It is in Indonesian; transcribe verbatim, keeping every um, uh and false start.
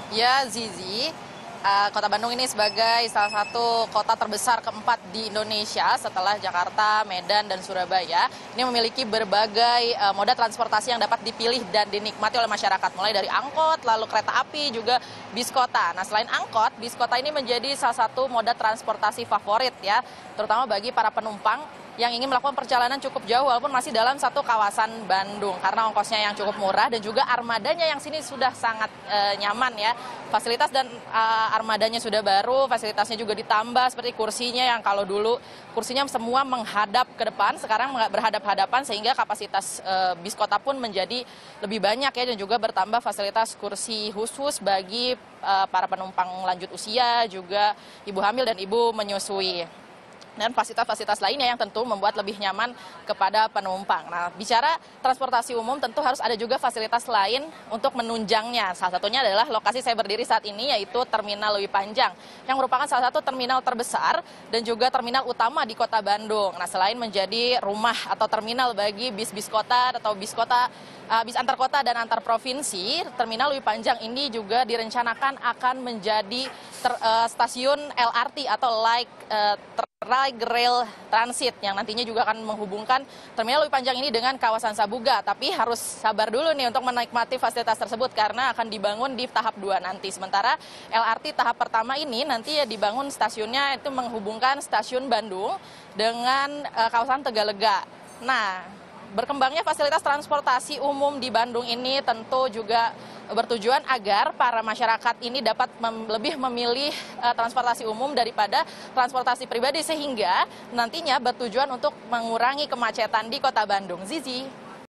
Ya, Zizi, uh, Kota Bandung ini sebagai salah satu kota terbesar keempat di Indonesia setelah Jakarta, Medan, dan Surabaya. Ini memiliki berbagai uh, moda transportasi yang dapat dipilih dan dinikmati oleh masyarakat. Mulai dari angkot, lalu kereta api, juga bis kota. Nah, selain angkot, bis kota ini menjadi salah satu moda transportasi favorit ya, terutama bagi para penumpang yang ingin melakukan perjalanan cukup jauh walaupun masih dalam satu kawasan Bandung karena ongkosnya yang cukup murah dan juga armadanya yang sini sudah sangat e, nyaman ya. Fasilitas dan e, armadanya sudah baru, fasilitasnya juga ditambah seperti kursinya yang kalau dulu kursinya semua menghadap ke depan, sekarang berhadap-hadapan sehingga kapasitas e, bis kota pun menjadi lebih banyak ya dan juga bertambah fasilitas kursi khusus bagi e, para penumpang lanjut usia, juga ibu hamil dan ibu menyusui. Dan fasilitas-fasilitas lainnya yang tentu membuat lebih nyaman kepada penumpang. Nah, bicara transportasi umum tentu harus ada juga fasilitas lain untuk menunjangnya. Salah satunya adalah lokasi saya berdiri saat ini yaitu Terminal Lewi Panjang yang merupakan salah satu terminal terbesar dan juga terminal utama di Kota Bandung. Nah, selain menjadi rumah atau terminal bagi bis-bis kota atau bis kota uh, bis antar kota dan antar provinsi, Terminal Lewi Panjang ini juga direncanakan akan menjadi ter, uh, stasiun L R T atau light uh, Light Rail Transit yang nantinya juga akan menghubungkan Terminal Lewi Panjang ini dengan kawasan Sabuga. Tapi harus sabar dulu nih untuk menikmati fasilitas tersebut karena akan dibangun di tahap dua nanti. Sementara L R T tahap pertama ini nanti ya dibangun stasiunnya itu menghubungkan stasiun Bandung dengan uh, kawasan Tegalega. Nah, berkembangnya fasilitas transportasi umum di Bandung ini tentu juga bertujuan agar para masyarakat ini dapat mem lebih memilih uh, transportasi umum daripada transportasi pribadi sehingga nantinya bertujuan untuk mengurangi kemacetan di Kota Bandung. Zizi.